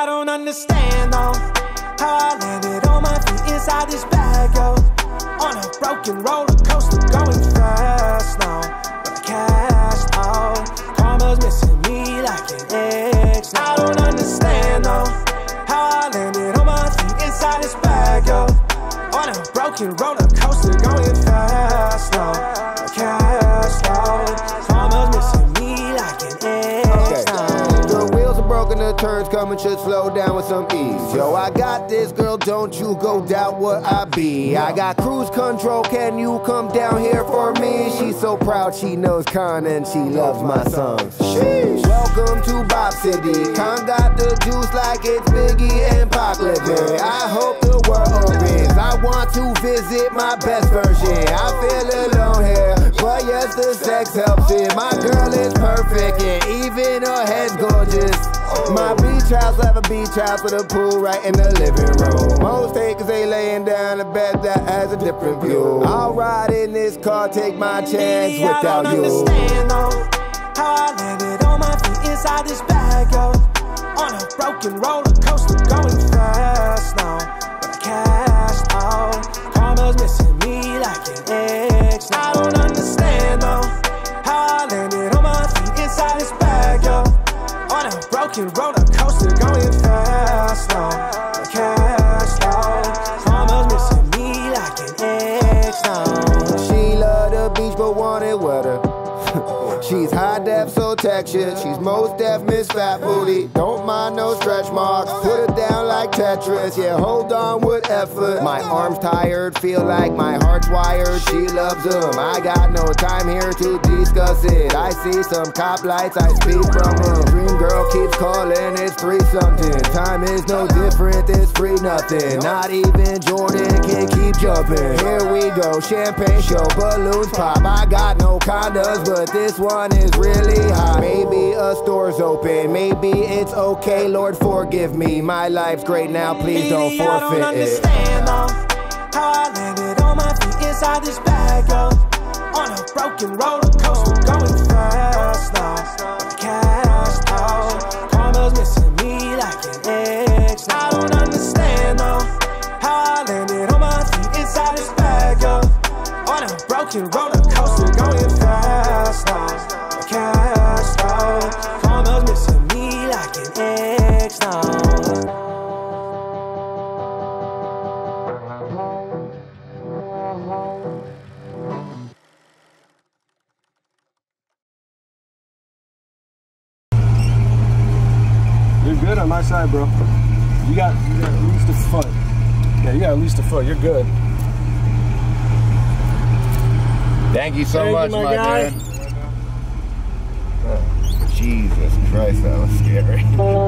don't understand though how I landed on my feet inside this bag, yo. On a broken roller coaster going fast now, but the cash out, karma's missing me like an ex. I don't understand though how I landed on my feet inside this bag, yo. On a broken roller coaster going fast now, the cash out, karma's missing me like an ex. The wheels are broken, the turns coming, should slow down with some ease. Yo, I got this, girl, don't you go doubt what I be. I got cruise control, can you come down here for me? She's so proud, she knows Con and she loves my songs. Sheesh. Welcome to Bop City. Con got the juice like it's Biggie and Pac living. I hope the world opens. I want to visit my best version. I feel alone here, but yes, the sex helps it. My girl is perfect and even her head's gorgeous. My beach house have a beach house with a pool right in the living room. Most takers, they laying down a bed that has a different view. I'll ride in this car, take my chance without you. I don't understand though how I landed on my feet inside this bag, yo. On a broken roller coaster going fast now, but I cashed out, karma's missing me like an ex. I don't understand though how I landed on my feet inside this bag, yo. On a broken roller coaster going fast now, I cashed out, karma's missing me like an ex now. She love the beach but wanted wetter. She's high def, so texture. She's most def, Miss Fat Booty. Don't mind no stretch marks. Put it down like Tetris. Yeah, hold on with effort. My arms tired, feel like my heart's wired. She loves them. I got no time here to discuss it. I see some cop lights, I speak from them. Dream girl keeps calling, it's 3-something. Time is no different, it's free nothing. Not even Jordan can keep jumping. Here we go, champagne show, balloons pop. I got no condoms, but this one is really hot. Maybe a store's open, maybe it's okay. Lord forgive me, my life's great now, please don't forfeit I don't it. understand though how I landed on my feet inside this bag, yo. On a broken roller coaster going fast now, but I cashed out, karma's missing me like an ex. I don't understand though how I landed on my feet inside this bag, yo. On a broken roller coaster going fast now, I cashed out, karma's missing me like an ex now. You're good on my side, bro. You got at least a foot. Yeah, you got at least a foot. You're good. Thank you so much, my guy. man. Oh, Jesus Christ, that was scary.